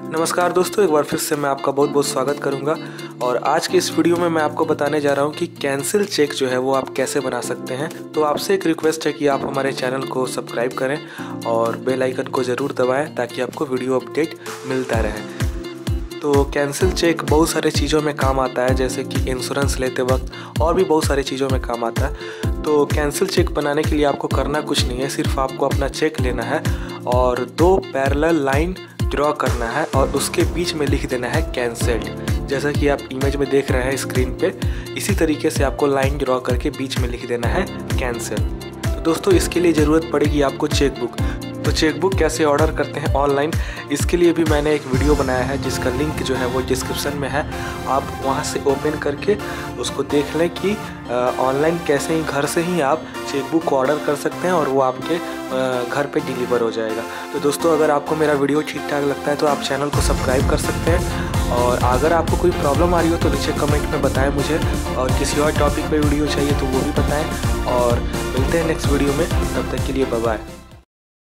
नमस्कार दोस्तों, एक बार फिर से मैं आपका बहुत बहुत स्वागत करूंगा। और आज के इस वीडियो में मैं आपको बताने जा रहा हूं कि कैंसिल चेक जो है वो आप कैसे बना सकते हैं। तो आपसे एक रिक्वेस्ट है कि आप हमारे चैनल को सब्सक्राइब करें और बेल आइकन को ज़रूर दबाएं ताकि आपको वीडियो अपडेट मिलता रहे। तो कैंसिल चेक बहुत सारे चीज़ों में काम आता है, जैसे कि इंश्योरेंस लेते वक्त और भी बहुत सारी चीज़ों में काम आता है। तो कैंसिल चेक बनाने के लिए आपको करना कुछ नहीं है, सिर्फ आपको अपना चेक लेना है और दो पैरेलल लाइन ड्रॉ करना है और उसके बीच में लिख देना है कैंसिल्ड। जैसा कि आप इमेज में देख रहे हैं स्क्रीन पे, इसी तरीके से आपको लाइन ड्रॉ करके बीच में लिख देना है कैंसिल। तो दोस्तों, इसके लिए ज़रूरत पड़ेगी आपको चेकबुक। तो चेकबुक कैसे ऑर्डर करते हैं ऑनलाइन, इसके लिए भी मैंने एक वीडियो बनाया है जिसका लिंक जो है वो डिस्क्रिप्शन में है। आप वहां से ओपन करके उसको देख लें कि ऑनलाइन कैसे ही घर से ही आप चेकबुक ऑर्डर कर सकते हैं और वो आपके घर पे डिलीवर हो जाएगा। तो दोस्तों, अगर आपको मेरा वीडियो ठीक ठाक लगता है तो आप चैनल को सब्सक्राइब कर सकते हैं। और अगर आपको कोई प्रॉब्लम आ रही हो तो नीचे कमेंट में बताएं मुझे, और किसी और टॉपिक पे वीडियो चाहिए तो वो भी बताएं। और मिलते हैं नेक्स्ट वीडियो में, तब तक के लिए बाय बाय।